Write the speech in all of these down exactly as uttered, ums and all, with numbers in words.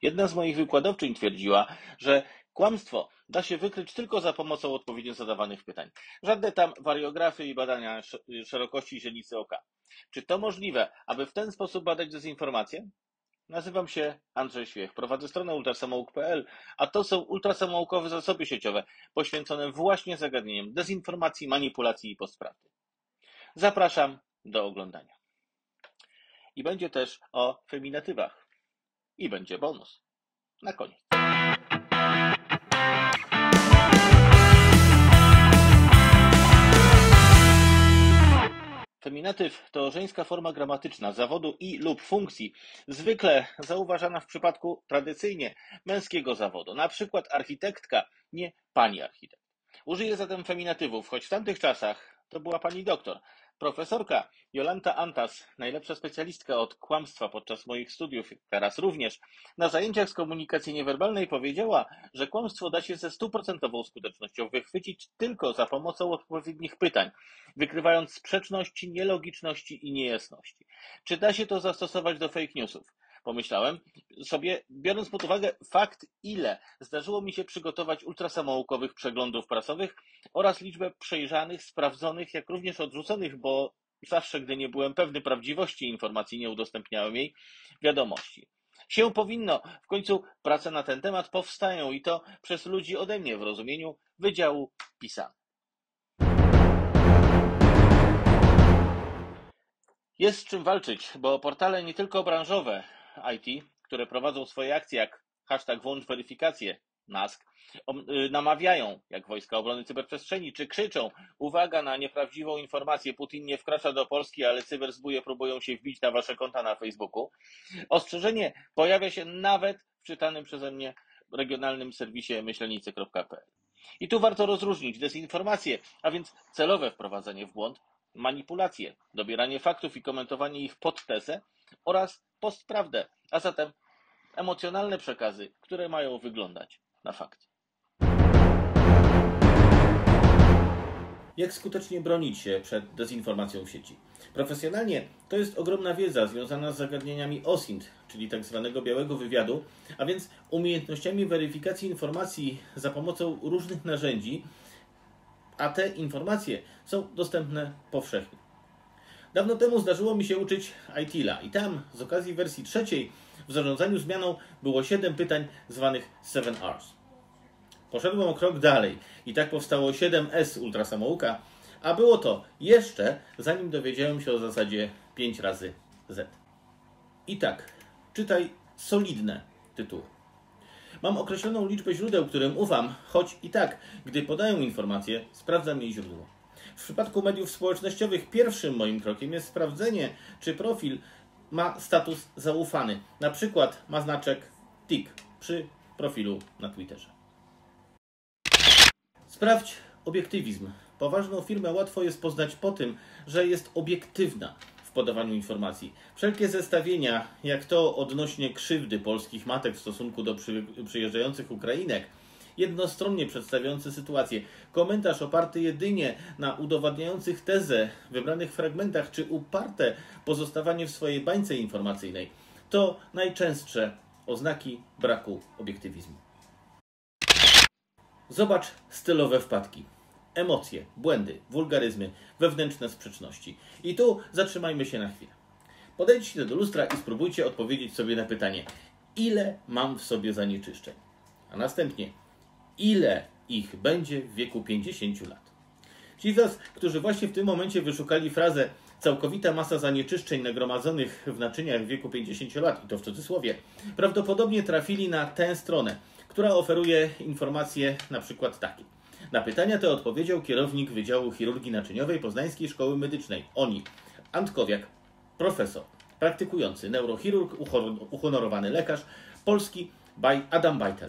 Jedna z moich wykładowczyń twierdziła, że kłamstwo da się wykryć tylko za pomocą odpowiednio zadawanych pytań. Żadne tam wariografy i badania szerokości źrenicy oka. Czy to możliwe, aby w ten sposób badać dezinformację? Nazywam się Andrzej Świech, prowadzę stronę ultrasamouk kropka p l, a to są ultrasamoukowe zasoby sieciowe poświęcone właśnie zagadnieniom dezinformacji, manipulacji i postprawdy. Zapraszam do oglądania. I będzie też o feminatywach. I będzie bonus. Na koniec. Feminatyw to żeńska forma gramatyczna zawodu i lub funkcji, zwykle zauważana w przypadku tradycyjnie męskiego zawodu, na przykład architektka, nie pani architekt. Użyję zatem feminatywów, choć w tamtych czasach to była pani doktor. Profesorka Jolanta Antas, najlepsza specjalistka od kłamstwa podczas moich studiów, teraz również, na zajęciach z komunikacji niewerbalnej powiedziała, że kłamstwo da się ze stuprocentową skutecznością wychwycić tylko za pomocą odpowiednich pytań, wykrywając sprzeczności, nielogiczności i niejasności. Czy da się to zastosować do fake newsów? Pomyślałem sobie, biorąc pod uwagę fakt, ile zdarzyło mi się przygotować ultrasamoukowych przeglądów prasowych oraz liczbę przejrzanych, sprawdzonych, jak również odrzuconych, bo zawsze, gdy nie byłem pewny prawdziwości informacji, nie udostępniałem jej, wiadomości. Się powinno, w końcu prace na ten temat powstają i to przez ludzi ode mnie w rozumieniu Wydziału Pisane. Jest z czym walczyć, bo portale nie tylko branżowe I T, które prowadzą swoje akcje jak hashtag włącz weryfikację, NASK, namawiają, jak Wojska Obrony Cyberprzestrzeni, czy krzyczą, uwaga na nieprawdziwą informację, Putin nie wkracza do Polski, ale cyberzbóje próbują się wbić na wasze konta na Facebooku. Ostrzeżenie pojawia się nawet w czytanym przeze mnie regionalnym serwisie myślenicy kropka p l. I tu warto rozróżnić dezinformację, a więc celowe wprowadzenie w błąd, manipulacje, dobieranie faktów i komentowanie ich pod tezę oraz postprawdę, a zatem emocjonalne przekazy, które mają wyglądać na fakty. Jak skutecznie bronić się przed dezinformacją w sieci? Profesjonalnie to jest ogromna wiedza związana z zagadnieniami O S I N T, czyli tak zwanego białego wywiadu, a więc umiejętnościami weryfikacji informacji za pomocą różnych narzędzi, a te informacje są dostępne powszechnie. Dawno temu zdarzyło mi się uczyć I T L A i tam z okazji wersji trzeciej w zarządzaniu zmianą było siedem pytań zwanych seven R's. Poszedłem o krok dalej i tak powstało siedem S ultrasamouka, a było to jeszcze zanim dowiedziałem się o zasadzie pięć razy Z. I tak, czytaj solidne tytuły. Mam określoną liczbę źródeł, którym ufam, choć i tak, gdy podają informacje, sprawdzam jej źródło. W przypadku mediów społecznościowych pierwszym moim krokiem jest sprawdzenie, czy profil ma status zaufany. Na przykład ma znaczek tik przy profilu na Twitterze. Sprawdź obiektywizm. Poważną firmę łatwo jest poznać po tym, że jest obiektywna w podawaniu informacji. Wszelkie zestawienia, jak to odnośnie krzywdy polskich matek w stosunku do przy, przyjeżdżających Ukrainek, jednostronnie przedstawiający sytuację, komentarz oparty jedynie na udowadniających tezę wybranych fragmentach, czy uparte pozostawanie w swojej bańce informacyjnej, to najczęstsze oznaki braku obiektywizmu. Zobacz stylowe wpadki, emocje, błędy, wulgaryzmy, wewnętrzne sprzeczności. I tu zatrzymajmy się na chwilę. Podejdźcie do lustra i spróbujcie odpowiedzieć sobie na pytanie, ile mam w sobie zanieczyszczeń, a następnie ile ich będzie w wieku pięćdziesięciu lat. Ci z Was, którzy właśnie w tym momencie wyszukali frazę całkowita masa zanieczyszczeń nagromadzonych w naczyniach w wieku pięćdziesięciu lat, i to w cudzysłowie, prawdopodobnie trafili na tę stronę, która oferuje informacje na przykład takie. Na pytania te odpowiedział kierownik Wydziału Chirurgii Naczyniowej Poznańskiej Szkoły Medycznej. Oni: Antkowiak, profesor, praktykujący neurochirurg, uhonorowany lekarz, polski by Adam Bajtel.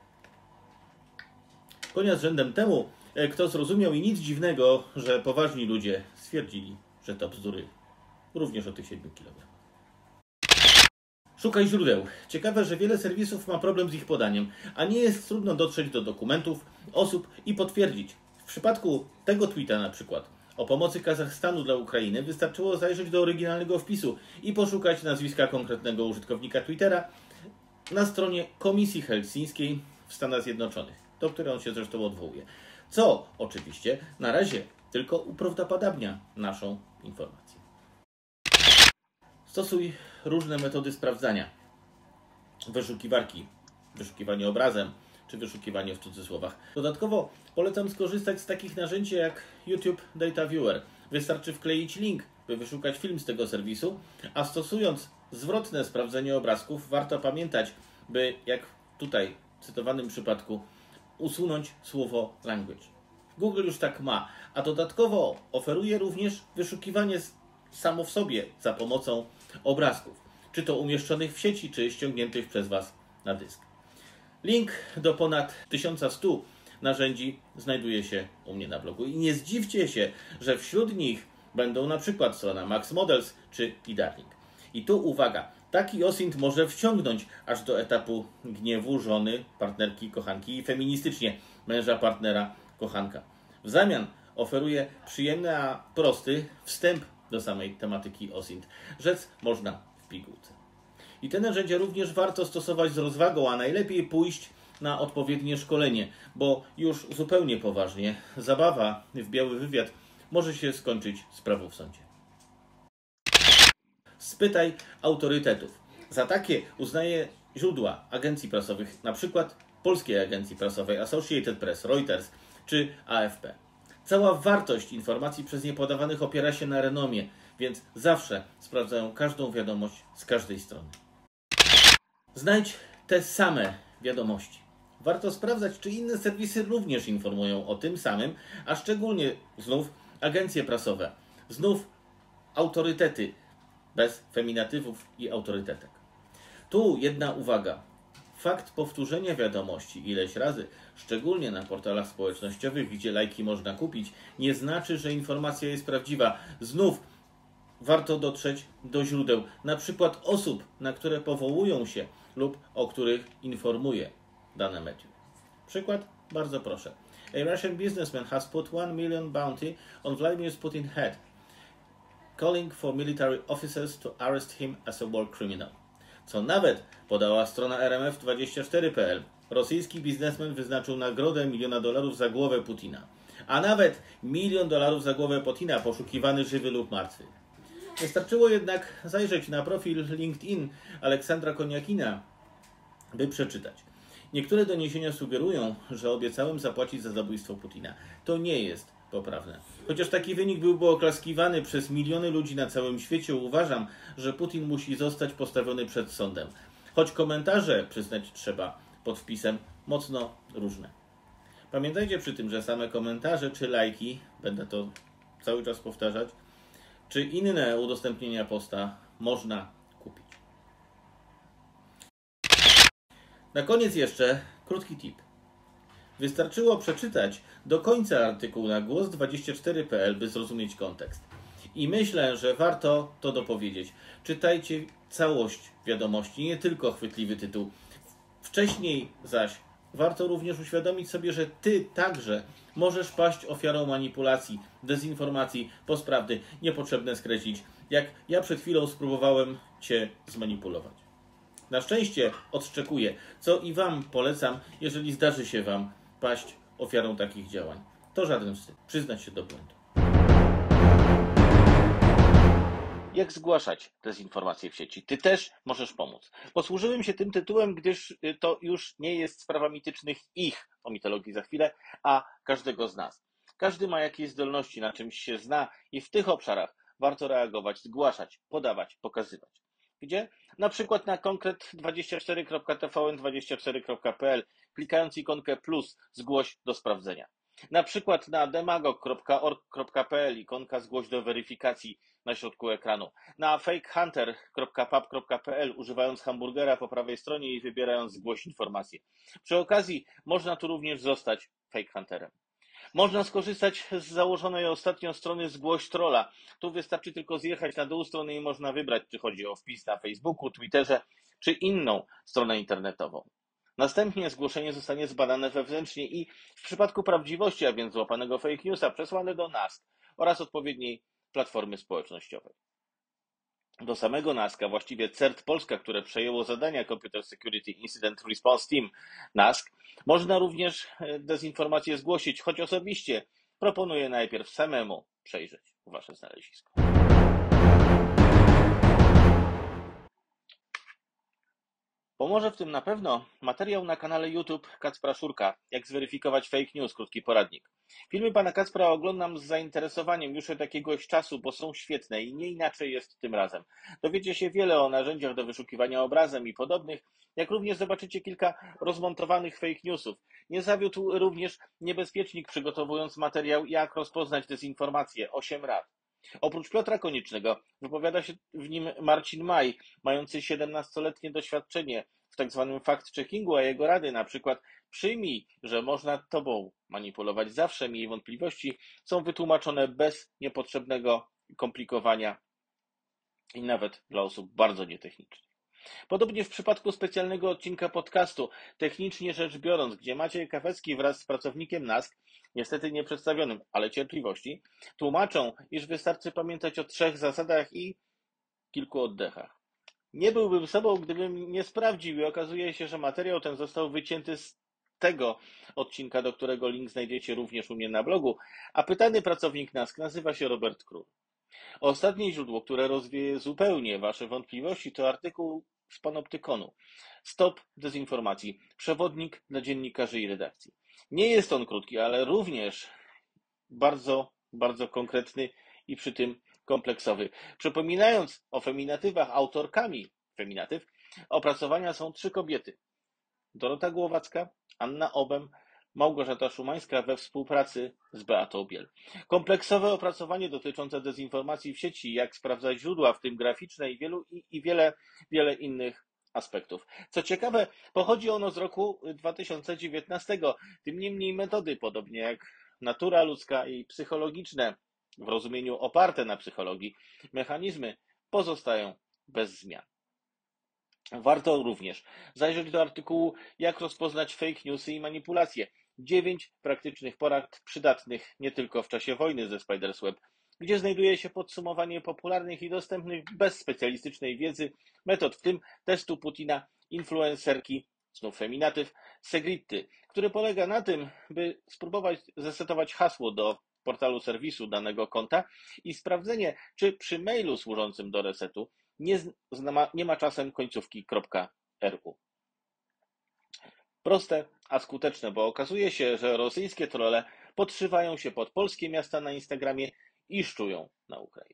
Konia z rzędem temu, kto zrozumiał, i nic dziwnego, że poważni ludzie stwierdzili, że to bzdury również o tych siedmiu kilogramach. Szukaj źródeł. Ciekawe, że wiele serwisów ma problem z ich podaniem, a nie jest trudno dotrzeć do dokumentów, osób i potwierdzić. W przypadku tego tweeta na przykład o pomocy Kazachstanu dla Ukrainy wystarczyło zajrzeć do oryginalnego wpisu i poszukać nazwiska konkretnego użytkownika Twittera na stronie Komisji Helsińskiej w Stanach Zjednoczonych, do której on się zresztą odwołuje. Co oczywiście na razie tylko uprawdopodobnia naszą informację. Stosuj różne metody sprawdzania. Wyszukiwarki, wyszukiwanie obrazem, czy wyszukiwanie w cudzysłowach. Dodatkowo polecam skorzystać z takich narzędzi jak YouTube Data Viewer. Wystarczy wkleić link, by wyszukać film z tego serwisu, a stosując zwrotne sprawdzenie obrazków, warto pamiętać, by jak tutaj w cytowanym przypadku usunąć słowo language. Google już tak ma, a dodatkowo oferuje również wyszukiwanie samo w sobie za pomocą obrazków, czy to umieszczonych w sieci, czy ściągniętych przez Was na dysk. Link do ponad tysiąc stu narzędzi znajduje się u mnie na blogu i nie zdziwcie się, że wśród nich będą na przykład strona Max Models czy eDarling. I tu uwaga, taki OSINT może wciągnąć aż do etapu gniewu żony, partnerki, kochanki i feministycznie męża, partnera, kochanka. W zamian oferuje przyjemny, a prosty wstęp do samej tematyki OSINT. Rzec można w pigułce. I te narzędzia również warto stosować z rozwagą, a najlepiej pójść na odpowiednie szkolenie, bo już zupełnie poważnie zabawa w biały wywiad może się skończyć sprawą w sądzie. Spytaj autorytetów. Za takie uznaję źródła agencji prasowych, na przykład polskiej agencji prasowej Associated Press, Reuters czy A F P. Cała wartość informacji przez nie podawanych opiera się na renomie, więc zawsze sprawdzają każdą wiadomość z każdej strony. Znajdź te same wiadomości. Warto sprawdzać, czy inne serwisy również informują o tym samym, a szczególnie znów agencje prasowe, znów autorytety, bez feminatywów i autorytetek. Tu jedna uwaga. Fakt powtórzenia wiadomości ileś razy, szczególnie na portalach społecznościowych, gdzie lajki można kupić, nie znaczy, że informacja jest prawdziwa. Znów warto dotrzeć do źródeł, na przykład osób, na które powołują się lub o których informuje dane medium. Przykład? Bardzo proszę. A Russian businessman has put one million bounty on Vladimir Putin's head, calling for military officers to arrest him as a war criminal. Co nawet podała strona R M F dwadzieścia cztery kropka p l. Rosyjski biznesmen wyznaczył nagrodę miliona dolarów za głowę Putina. A nawet milion dolarów za głowę Putina, poszukiwany żywy lub martwy. Wystarczyło jednak zajrzeć na profil LinkedIn Aleksandra Koniakina, by przeczytać. Niektóre doniesienia sugerują, że obiecałem zapłacić za zabójstwo Putina. To nie jest poprawne. Chociaż taki wynik byłby oklaskiwany przez miliony ludzi na całym świecie, uważam, że Putin musi zostać postawiony przed sądem. Choć komentarze, przyznać trzeba, pod wpisem mocno różne. Pamiętajcie przy tym, że same komentarze czy lajki, będę to cały czas powtarzać, czy inne udostępnienia posta można kupić. Na koniec jeszcze krótki tip. Wystarczyło przeczytać do końca artykułu na głos dwadzieścia cztery kropka p l, by zrozumieć kontekst. I myślę, że warto to dopowiedzieć. Czytajcie całość wiadomości, nie tylko chwytliwy tytuł. Wcześniej zaś warto również uświadomić sobie, że Ty także możesz paść ofiarą manipulacji, dezinformacji, postprawdy, niepotrzebne skreślić, jak ja przed chwilą spróbowałem Cię zmanipulować. Na szczęście odszczekuję, co i Wam polecam, jeżeli zdarzy się Wam paść ofiarą takich działań. To żaden wstyd. Przyznać się do błędu. Jak zgłaszać dezinformacje w sieci? Ty też możesz pomóc. Posłużyłem się tym tytułem, gdyż to już nie jest sprawa mitycznych ich, o mitologii za chwilę, a każdego z nas. Każdy ma jakieś zdolności, na czymś się zna i w tych obszarach warto reagować, zgłaszać, podawać, pokazywać. Gdzie? Na przykład na konkret dwadzieścia cztery kropka t v n dwadzieścia cztery kropka p l, klikając ikonkę plus, zgłoś do sprawdzenia. Na przykład na demagog kropka org kropka p l, ikonka zgłoś do weryfikacji na środku ekranu. Na fakehunter kropka pub kropka p l, używając hamburgera po prawej stronie i wybierając zgłoś informację. Przy okazji można tu również zostać fakehunterem. Można skorzystać z założonej ostatnio strony Zgłoś Trolla. Tu wystarczy tylko zjechać na dół strony i można wybrać, czy chodzi o wpis na Facebooku, Twitterze, czy inną stronę internetową. Następnie zgłoszenie zostanie zbadane wewnętrznie i w przypadku prawdziwości, a więc złapanego fake newsa, przesłane do nas oraz odpowiedniej platformy społecznościowej. do samego naska, właściwie CERT Polska, które przejęło zadania Computer Security Incident Response Team nask, można również dezinformację zgłosić, choć osobiście proponuję najpierw samemu przejrzeć wasze znalezisko. Pomoże w tym na pewno materiał na kanale YouTube Kacpra Szurka, jak zweryfikować fake news, krótki poradnik. Filmy pana Kacpra oglądam z zainteresowaniem już od jakiegoś czasu, bo są świetne i nie inaczej jest tym razem. Dowiecie się wiele o narzędziach do wyszukiwania obrazem i podobnych, jak również zobaczycie kilka rozmontowanych fake newsów. Nie zawiódł również niebezpiecznik, przygotowując materiał Jak rozpoznać dezinformację, osiem rad. Oprócz Piotra Koniecznego wypowiada się w nim Marcin Maj, mający siedemnastoletnie doświadczenie w tak zwanym fact-checkingu, a jego rady, na przykład przyjmij, że można tobą manipulować zawsze, miej wątpliwości, są wytłumaczone bez niepotrzebnego komplikowania i nawet dla osób bardzo nietechnicznych. Podobnie w przypadku specjalnego odcinka podcastu Technicznie rzecz biorąc, gdzie Maciej Kawecki wraz z pracownikiem nask, niestety nie przedstawionym, ale cierpliwości, tłumaczą, iż wystarczy pamiętać o trzech zasadach i kilku oddechach. Nie byłbym sobą, gdybym nie sprawdził i okazuje się, że materiał ten został wycięty z tego odcinka, do którego link znajdziecie również u mnie na blogu, a pytany pracownik nask nazywa się Robert Król. Ostatnie źródło, które rozwieje zupełnie wasze wątpliwości, to artykuł z Panoptykonu. Stop dezinformacji. Przewodnik dla dziennikarzy i redakcji. Nie jest on krótki, ale również bardzo, bardzo konkretny i przy tym kompleksowy. Przypominając o feminatywach, autorkami feminatyw opracowania są trzy kobiety. Dorota Głowacka, Anna Obem, Małgorzata Szumańska we współpracy z Beatą Biel. Kompleksowe opracowanie dotyczące dezinformacji w sieci, jak sprawdzać źródła, w tym graficzne i, wielu, i, i wiele, wiele innych aspektów. Co ciekawe, pochodzi ono z roku dwa tysiące dziewiętnastego. Tym niemniej metody, podobnie jak natura ludzka i psychologiczne, w rozumieniu oparte na psychologii, mechanizmy pozostają bez zmian. Warto również zajrzeć do artykułu Jak rozpoznać fake newsy i manipulacje. Dziewięć praktycznych porad przydatnych nie tylko w czasie wojny ze Spiders Web, gdzie znajduje się podsumowanie popularnych i dostępnych bez specjalistycznej wiedzy metod, w tym testu Putina, influencerki, znów feminatyw, Segritty, który polega na tym, by spróbować zesetować hasło do portalu serwisu danego konta i sprawdzenie, czy przy mailu służącym do resetu nie, nie ma czasem końcówki .ru. Proste, a skuteczne, bo okazuje się, że rosyjskie trolle podszywają się pod polskie miasta na Instagramie i szczują na Ukrainę.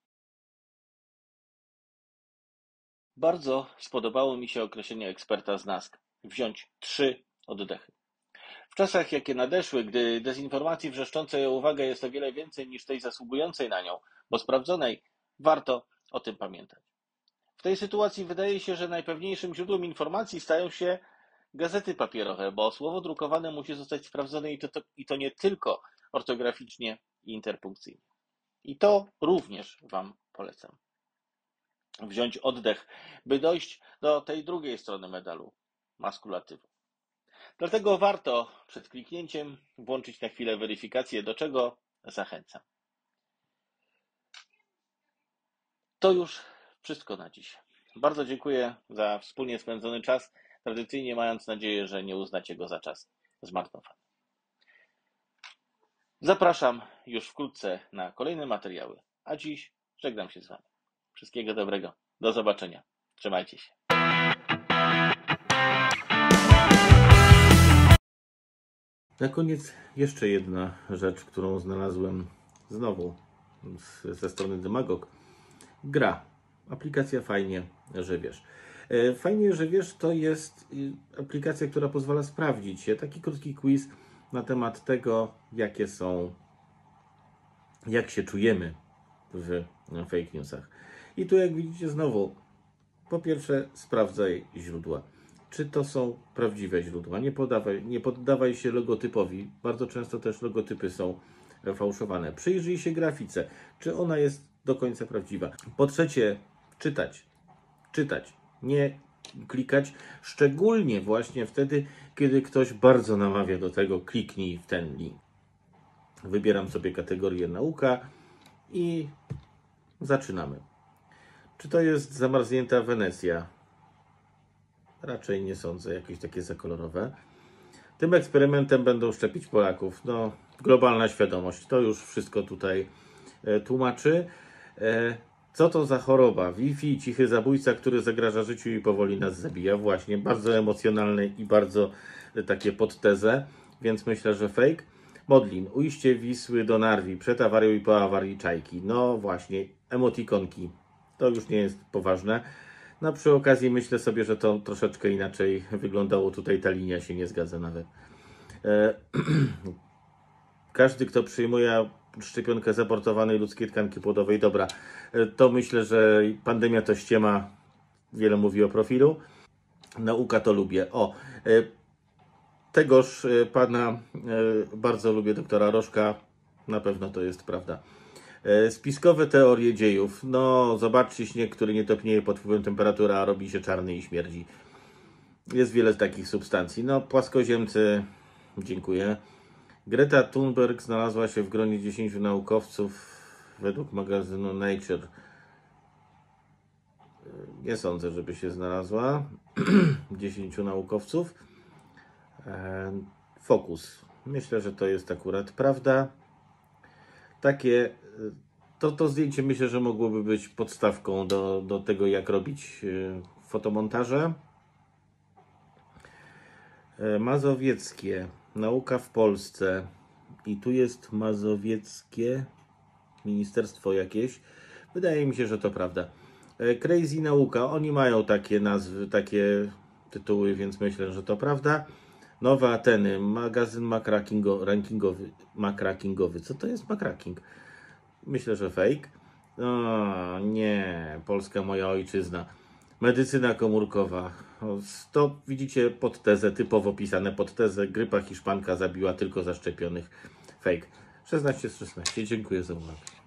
Bardzo spodobało mi się określenie eksperta z nask. Wziąć trzy oddechy. W czasach, jakie nadeszły, gdy dezinformacji wrzeszczącej o uwagę jest o wiele więcej niż tej zasługującej na nią, bo sprawdzonej, warto o tym pamiętać. W tej sytuacji wydaje się, że najpewniejszym źródłem informacji stają się gazety papierowe, bo słowo drukowane musi zostać sprawdzone i to, to, i to nie tylko ortograficznie i interpunkcyjnie. I to również Wam polecam. Wziąć oddech, by dojść do tej drugiej strony medalu, maskulatywu. Dlatego warto przed kliknięciem włączyć na chwilę weryfikację, do czego zachęcam. To już wszystko na dziś. Bardzo dziękuję za wspólnie spędzony czas, tradycyjnie mając nadzieję, że nie uznacie go za czas zmarnowany. Zapraszam już wkrótce na kolejne materiały, a dziś żegnam się z Wami. Wszystkiego dobrego. Do zobaczenia. Trzymajcie się. Na koniec jeszcze jedna rzecz, którą znalazłem znowu ze strony Demagog. Gra. Aplikacja Fajnie, że wiesz. Fajnie, że wiesz, to jest aplikacja, która pozwala sprawdzić się. Taki krótki quiz na temat tego, jakie są, jak się czujemy w fake newsach. I tu, jak widzicie, znowu, po pierwsze, sprawdzaj źródła. Czy to są prawdziwe źródła? Nie podawaj, nie poddawaj się logotypowi. Bardzo często też logotypy są fałszowane. Przyjrzyj się grafice. Czy ona jest do końca prawdziwa? Po trzecie, czytać. Czytać. Nie klikać. Szczególnie właśnie wtedy, kiedy ktoś bardzo namawia do tego, kliknij w ten link. Wybieram sobie kategorię nauka i zaczynamy. Czy to jest zamarznięta Wenecja? Raczej nie sądzę, jakieś takie zakolorowe. Tym eksperymentem będą szczepić Polaków. No, globalna świadomość, to już wszystko tutaj e, tłumaczy. E, co to za choroba? Wi-Fi, cichy zabójca, który zagraża życiu i powoli nas zabija. Właśnie, bardzo emocjonalne i bardzo e, takie podtezę, więc myślę, że fake. Modlin, ujście Wisły do Narwi, przed awarią i po awarii Czajki. No właśnie, emotikonki. To już nie jest poważne. No przy okazji myślę sobie, że to troszeczkę inaczej wyglądało. Tutaj ta linia się nie zgadza nawet. E, Każdy, kto przyjmuje szczepionkę z abortowanej ludzkiej tkanki płodowej, dobra, e, to myślę, że pandemia to ściema. Wiele mówi o profilu. Nauka to lubię. O, e, tegoż e, pana e, bardzo lubię, doktora Rożka. Na pewno to jest prawda. Spiskowe teorie dziejów. No, zobaczcie śnieg, który nie topnieje pod wpływem temperatury, a robi się czarny i śmierdzi. Jest wiele takich substancji. No, płaskoziemcy, dziękuję. Greta Thunberg znalazła się w gronie dziesięciu naukowców według magazynu Nature. Nie sądzę, żeby się znalazła. dziesięciu naukowców. Fokus. Myślę, że to jest akurat prawda. Takie, to, to zdjęcie myślę, że mogłoby być podstawką do, do tego, jak robić fotomontaże. Mazowieckie, nauka w Polsce. I tu jest mazowieckie ministerstwo jakieś. Wydaje mi się, że to prawda. Crazy nauka, oni mają takie nazwy, takie tytuły, więc myślę, że to prawda. Nowe Ateny, magazyn rankingowy. Macrankingowy. Co to jest Macranking? Myślę, że fake. O, nie, Polska moja ojczyzna. Medycyna komórkowa. To widzicie podtezę, typowo pisane podtezę. Grypa hiszpanka zabiła tylko zaszczepionych. Fake. szesnaście z szesnastu. Dziękuję za uwagę.